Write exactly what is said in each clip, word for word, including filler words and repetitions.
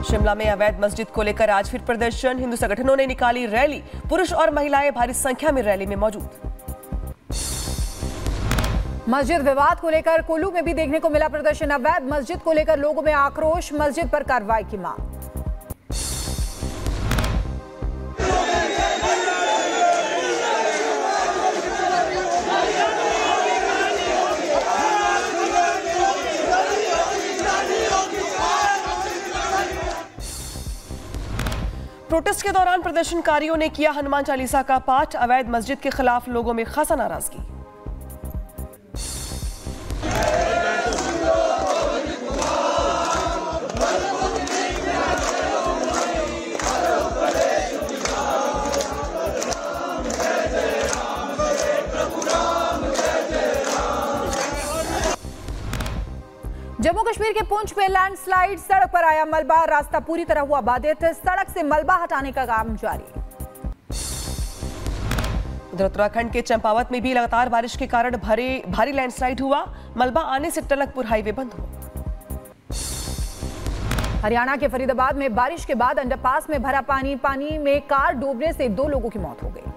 शिमला में अवैध मस्जिद को लेकर आज फिर प्रदर्शन। हिंदू संगठनों ने निकाली रैली। पुरुष और महिलाएं भारी संख्या में रैली में मौजूद। मस्जिद विवाद को लेकर कुल्लू में भी देखने को मिला प्रदर्शन। अवैध मस्जिद को लेकर लोगों में आक्रोश। मस्जिद पर कार्रवाई की मांग। प्रोटेस्ट के दौरान प्रदर्शनकारियों ने किया हनुमान चालीसा का पाठ। अवैध मस्जिद के खिलाफ लोगों में खासा नाराजगी। जम्मू कश्मीर के पुंछ में लैंडस्लाइड। सड़क पर आया मलबा। रास्ता पूरी तरह हुआ बाधित। सड़क से मलबा हटाने का काम जारी। उधर उत्तराखंड के चंपावत में भी लगातार बारिश के कारण भारी भारी लैंडस्लाइड हुआ। मलबा आने से टनकपुर हाईवे बंद हुआ। हरियाणा के फरीदाबाद में बारिश के बाद अंडरपास में भरा पानी। पानी में कार डूबने से दो लोगों की मौत हो गई।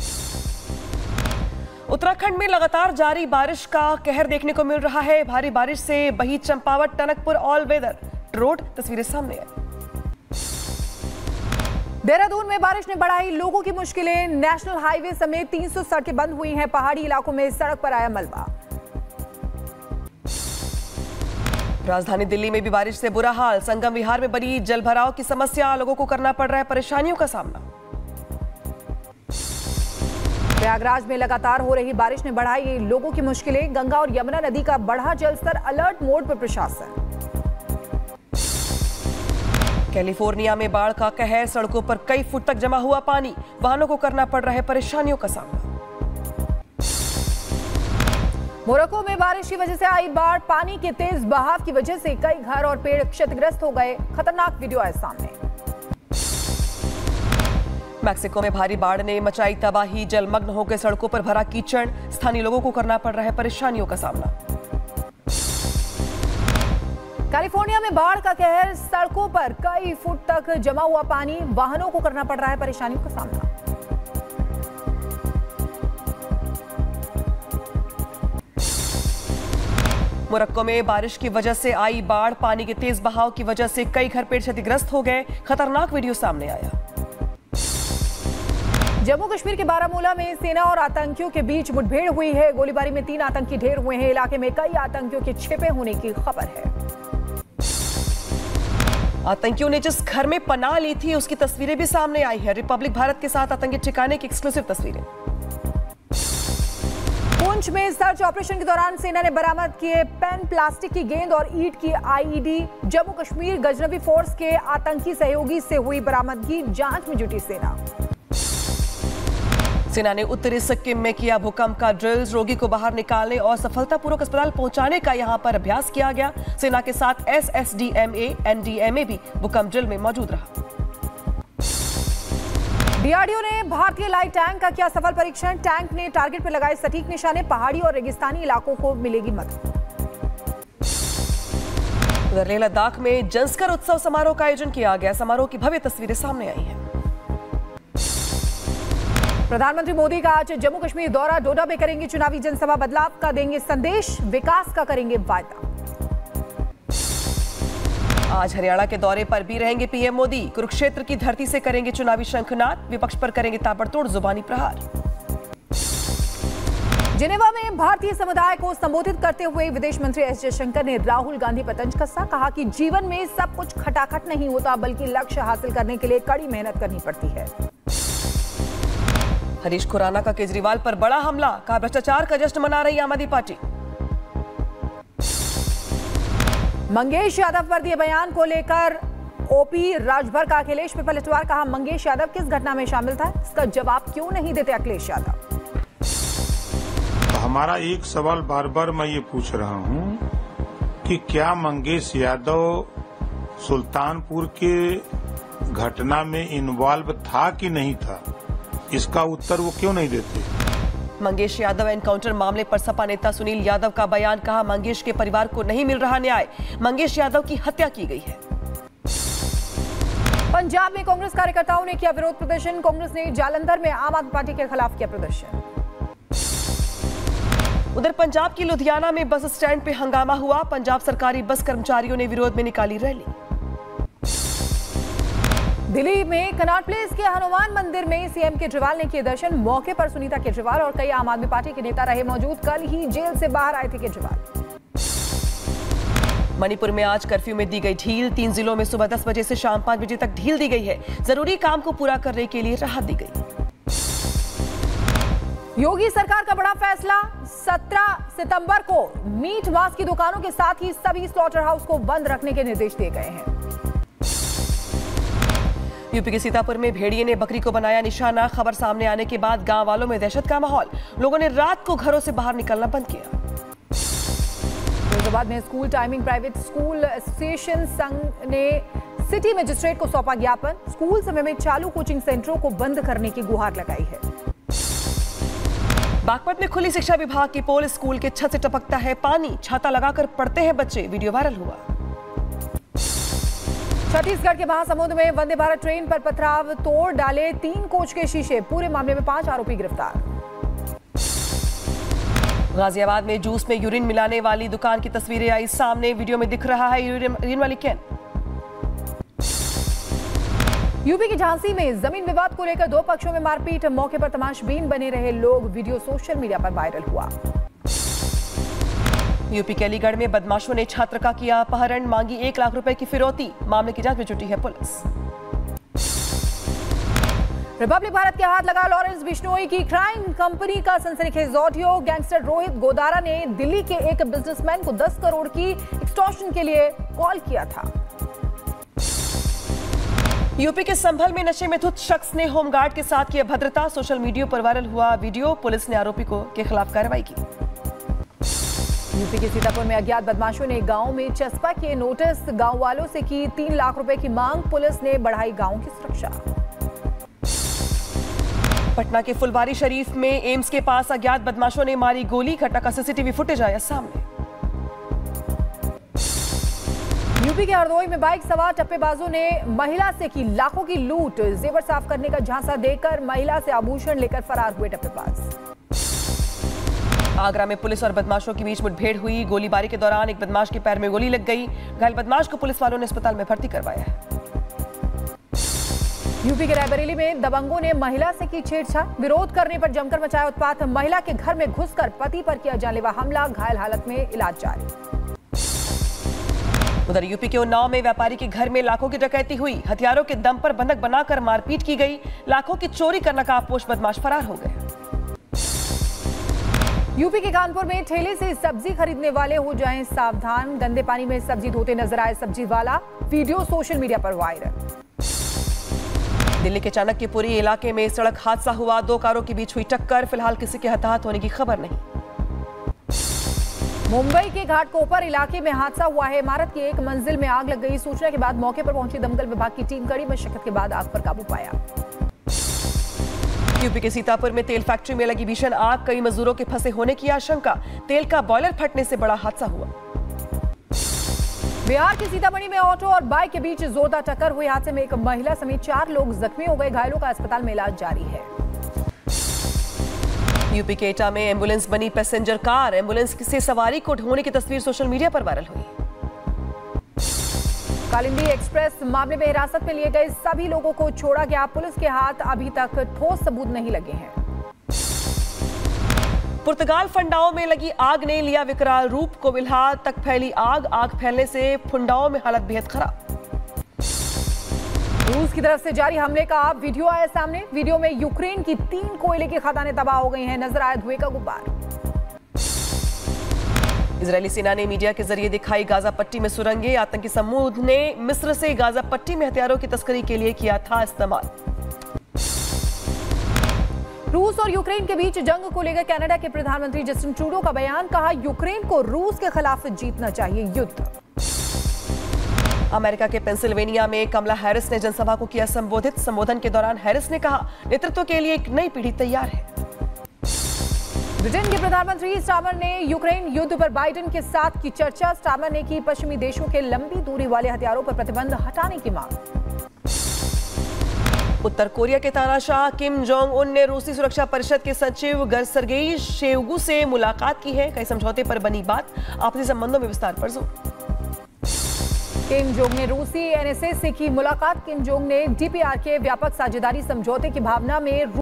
उत्तराखंड में लगातार जारी बारिश का कहर देखने को मिल रहा है। भारी बारिश से बही Champawat Tanakpur all weather road. तस्वीरें सामने है। देहरादून में बारिश ने बढ़ाई लोगों की मुश्किलें। नेशनल हाईवे समेत तीन सौ सड़कें बंद हुई हैं। पहाड़ी इलाकों में सड़क पर आया मलबा। राजधानी दिल्ली में भी बारिश से बुरा हाल। संगम विहार में बनी जलभराव की समस्या। लोगों को करना पड़ रहा है परेशानियों का सामना। प्रयागराज में लगातार हो रही बारिश ने बढ़ाई लोगों की मुश्किलें। गंगा और यमुना नदी का बढ़ा जलस्तर। अलर्ट मोड पर प्रशासन। कैलिफोर्निया में बाढ़ का कहर। सड़कों पर कई फुट तक जमा हुआ पानी। वाहनों को करना पड़ रहा है परेशानियों का सामना। मोरक्को में बारिश की वजह से आई बाढ़। पानी के तेज बहाव की वजह से कई घर और पेड़ क्षतिग्रस्त हो गए। खतरनाक वीडियो आए सामने। मैक्सिको में भारी बाढ़ ने मचाई तबाही। जलमग्न होकर सड़कों पर भरा कीचड़। स्थानीय लोगों को करना पड़ रहा है परेशानियों का सामना। कैलिफोर्निया में बाढ़ का कहर। सड़कों पर कई फुट तक जमा हुआ पानी। वाहनों को करना पड़ रहा है परेशानियों का सामना। मोरक्को में बारिश की वजह से आई बाढ़। पानी के तेज बहाव की वजह से कई घर पेड़ क्षतिग्रस्त हो गए। खतरनाक वीडियो सामने आया। जम्मू कश्मीर के बारामूला में सेना और आतंकियों के बीच मुठभेड़ हुई है। गोलीबारी में तीन आतंकी ढेर हुए हैं। इलाके में कई आतंकियों के छिपे होने की खबर है। आतंकियों ने जिस घर में पनाह ली थी उसकी तस्वीरें भी सामने आई है। रिपब्लिक भारत के साथ आतंकी ठिकाने की एक्सक्लूसिव तस्वीरें। पुंछ में सर्च ऑपरेशन के दौरान सेना ने बरामद किए पेन, प्लास्टिक की गेंद और ईंट की आईईडी। जम्मू कश्मीर गजनबी फोर्स के आतंकी सहयोगी से हुई बरामदगी। जांच में जुटी सेना। सेना ने उत्तरी सिक्किम में किया भूकंप का ड्रिल्स। रोगी को बाहर निकालने और सफलतापूर्वक अस्पताल पहुंचाने का यहां पर अभ्यास किया गया। सेना के साथ एसएसडीएमए, एनडीएमए भी भूकंप ड्रिल में मौजूद रहा। डीआरडीओ ने भारतीय लाइट टैंक का किया सफल परीक्षण। टैंक ने टारगेट पर लगाए सटीक निशाने। पहाड़ी और रेगिस्तानी इलाकों को मिलेगी मदद। उधर लेह लद्दाख में जंस्कर उत्सव समारोह का आयोजन किया गया। समारोह की भव्य तस्वीरें सामने आई हैं। प्रधानमंत्री मोदी का आज जम्मू कश्मीर दौरा। डोडा में करेंगे चुनावी जनसभा। बदलाव का देंगे संदेश। विकास का करेंगे वायदा। आज हरियाणा के दौरे पर भी रहेंगे पीएम मोदी। कुरुक्षेत्र की धरती से करेंगे चुनावी शंखनाद। विपक्ष पर करेंगे ताबड़तोड़ जुबानी प्रहार। जिनेवा में भारतीय समुदाय को संबोधित करते हुए विदेश मंत्री एस जयशंकर ने राहुल गांधी पर तंज कसा। कहा कि जीवन में सब कुछ खटाखट नहीं होता, बल्कि लक्ष्य हासिल करने के लिए कड़ी मेहनत करनी पड़ती है। हरीश खुराना का केजरीवाल पर बड़ा हमला। कहा भ्रष्टाचार का जश्न मना रही आम आदमी पार्टी। मंगेश यादव पर दिए बयान को लेकर ओपी राजभर का अखिलेश पे पलटवार। कहा मंगेश यादव किस घटना में शामिल था, इसका जवाब क्यों नहीं देते अखिलेश यादव। हमारा एक सवाल बार बार मैं ये पूछ रहा हूँ कि क्या मंगेश यादव सुल्तानपुर के घटना में इन्वॉल्व था कि नहीं था, इसका उत्तर वो क्यों नहीं देते। मंगेश यादव एनकाउंटर मामले पर सपा नेता सुनील यादव का बयान। कहा मंगेश के परिवार को नहीं मिल रहा न्याय। मंगेश यादव की हत्या की गई है। पंजाब में कांग्रेस कार्यकर्ताओं ने किया विरोध प्रदर्शन। कांग्रेस ने जालंधर में आम आदमी पार्टी के खिलाफ किया प्रदर्शन। उधर पंजाब की लुधियाना में बस स्टैंड पे हंगामा हुआ। पंजाब सरकारी बस कर्मचारियों ने विरोध में निकाली रैली। दिल्ली में कनॉट प्लेस के हनुमान मंदिर में सीएम केजरीवाल ने किए दर्शन। मौके पर सुनीता केजरीवाल और कई आम आदमी पार्टी के नेता रहे मौजूद। कल ही जेल से बाहर आए थे केजरीवाल। मणिपुर में आज कर्फ्यू में दी गई ढील। तीन जिलों में सुबह दस बजे से शाम पांच बजे तक ढील दी गई है। जरूरी काम को पूरा करने के लिए राहत दी गई। योगी सरकार का बड़ा फैसला, सत्रह सितंबर को मीट मांस की दुकानों के साथ ही सभी स्लॉटर हाउस को बंद रखने के निर्देश दिए गए हैं। यूपी के सीतापुर में भेड़िए ने बकरी को बनाया निशाना। खबर सामने आने के बाद गांव वालों में दहशत का माहौल। लोगों ने रात को घरों से बाहर निकलना बंद किया। फैजाबाद में school timing private school association संघ ने सिटी मजिस्ट्रेट को सौंपा ज्ञापन। स्कूल समय में चालू कोचिंग सेंटरों को बंद करने की गुहार लगाई है। बागपत में खुली शिक्षा विभाग की पोल। स्कूल के छत से टपकता है पानी। छाता लगाकर पढ़ते हैं बच्चे। वीडियो वायरल हुआ। छत्तीसगढ़ के महासमुंद में वंदे भारत ट्रेन पर पथराव, तोड़ डाले तीन कोच के शीशे। पूरे मामले में पांच आरोपी गिरफ्तार। गाजियाबाद में जूस में यूरिन मिलाने वाली दुकान की तस्वीरें आई सामने। वीडियो में दिख रहा है यूरिन वाली कैन। यूपी की झांसी में जमीन विवाद को लेकर दो पक्षों में मारपीट। मौके पर तमाशबीन बने रहे लोग। वीडियो सोशल मीडिया पर वायरल हुआ। यूपी के अलीगढ़ में बदमाशों ने छात्र का किया अपहरण। मांगी एक लाख रुपए की फिरौती। मामले की जांच में जुटी है पुलिस। रिपब्लिक भारत के हाथ लगा लॉरेंस बिश्नोई की क्राइम कंपनी का सनसनीखेज ऑडियो। गैंगस्टर रोहित गोदारा ने दिल्ली के एक बिजनेसमैन को दस करोड़ की एक्सटॉर्शन के लिए कॉल किया था। यूपी के संभल में नशे में धुत शख्स ने होमगार्ड के साथ की अभद्रता। सोशल मीडिया पर वायरल हुआ वीडियो। पुलिस ने आरोपी को के खिलाफ कार्रवाई की। यूपी के सीतापुर में अज्ञात बदमाशों ने गांव में चस्पा किए नोटिस। गांव वालों से की तीन लाख रुपए की मांग। पुलिस ने बढ़ाई गांव की सुरक्षा। पटना के फुलवारी शरीफ में एम्स के पास अज्ञात बदमाशों ने मारी गोली। घटना का सीसीटीवी फुटेज आया सामने। यूपी के हरदोई में बाइक सवार टप्पेबाजों ने महिला से की लाखों की लूट। जेवर साफ करने का झांसा देकर महिला से आभूषण लेकर फरार हुए टप्पेबाज। आगरा में पुलिस और बदमाशों के बीच मुठभेड़ हुई। गोलीबारी के दौरान एक बदमाश के पैर में गोली लग गई। घायल बदमाश को पुलिस वालों ने अस्पताल में भर्ती करवाया है। यूपी के रायबरेली में दबंगों ने महिला से की छेड़छाड़। विरोध करने पर जमकर मचाया उत्पात। महिला के घर में घुसकर पति पर किया जानलेवा हमला। घायल हालत में इलाज जारी। उधर यूपी के उन्नाव में व्यापारी के घर में लाखों की डकैती हुई। हथियारों के दम पर बंधक बनाकर मारपीट की गई। लाखों की चोरी करने का आपोश बदमाश फरार हो गए। यूपी के कानपुर में ठेले से सब्जी खरीदने वाले हो जाएं सावधान। गंदे पानी में सब्जी धोते नजर आए सब्जी वाला। वीडियो सोशल मीडिया पर वायरल। दिल्ली के चाणक्यपुरी इलाके में सड़क हादसा हुआ। दो कारों के बीच हुई टक्कर। फिलहाल किसी के हताहत होने की खबर नहीं। मुंबई के घाटकोपर इलाके में हादसा हुआ है। इमारत की एक मंजिल में आग लग गई। सूचना के बाद मौके पर पहुंची दमकल विभाग की टीम कड़ी मशक्कत के बाद आग पर काबू पाया। यूपी के सीतापुर में तेल फैक्ट्री में लगी भीषण आग। कई मजदूरों के फंसे होने की आशंका। तेल का बॉयलर फटने से बड़ा हादसा हुआ। बिहार के सीतामढ़ी में ऑटो और बाइक के बीच जोरदार टक्कर हुई। हादसे में एक महिला समेत चार लोग जख्मी हो गए। घायलों का अस्पताल में इलाज जारी है। यूपी के एटा में एम्बुलेंस बनी पैसेंजर कार। एम्बुलेंस से सवारी को ढोने की तस्वीर सोशल मीडिया पर वायरल हुई। कालिंदी एक्सप्रेस मामले में हिरासत में लिए गए सभी लोगों को छोड़ा गया। पुलिस के हाथ अभी तक ठोस सबूत नहीं लगे हैं। पुर्तगाल फंडाओं में लगी आग ने लिया विकराल रूप। कोविलहा तक फैली आग। आग फैलने से फुंडाओं में हालत बेहद खराब। रूस की तरफ से जारी हमले का वीडियो आया सामने। वीडियो में यूक्रेन की तीन कोयले की खदानें तबाह हो गई हैं। नजर आया धुएं का गुब्बार। इजरायली सेना ने मीडिया के जरिए दिखाई गाजा पट्टी में सुरंगें। आतंकी समूह ने मिस्र से गाजा पट्टी में हथियारों की तस्करी के लिए किया था इस्तेमाल। रूस और यूक्रेन के बीच जंग को लेकर कनाडा के प्रधानमंत्री जस्टिन ट्रूडो का बयान। कहा यूक्रेन को रूस के खिलाफ जीतना चाहिए युद्ध। अमेरिका के पेंसिल्वेनिया में कमला हैरिस ने जनसभा को किया संबोधित। संबोधन के दौरान हैरिस ने कहा नेतृत्व के लिए एक नई पीढ़ी तैयार है। ब्रिटेन के प्रधानमंत्री स्टार्मर ने यूक्रेन युद्ध पर बाइडेन के साथ की चर्चा। स्टार्मर ने की पश्चिमी देशों के लंबी दूरी वाले हथियारों पर प्रतिबंध हटाने की मांग। उत्तर कोरिया के तानाशाह किम जोंग उन ने रूसी सुरक्षा परिषद के सचिव सर्गेई शोइगु से मुलाकात की है। कई समझौते पर बनी बात, आपसी संबंधों में विस्तार पर जोर। किम जोंग ने रूसी एनएसए से की मुलाकात। किम जोंग ने डीपीआर के व्यापक साझेदारी समझौते की भावना में